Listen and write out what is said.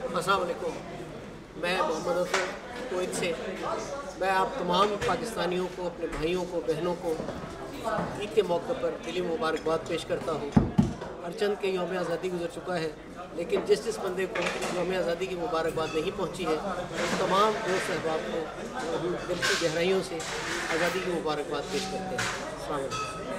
अस्सलाम वालेकुम। मैं मोहम्मद अफजल कुवैत से मैं आप तमाम पाकिस्तानियों को, अपने भाइयों को, बहनों को ईद के मौके पर दिली मुबारकबाद पेश करता हूँ। हरचंद के यौम आज़ादी गुजर चुका है, लेकिन जिस बंदे को यौम आज़ादी की मुबारकबाद नहीं पहुँची है, उन तमाम दोस्त अहबाब को दिल की गहराइयों से आज़ादी की मुबारकबाद पेश करते हैं। अस्सलाम वालेकुम।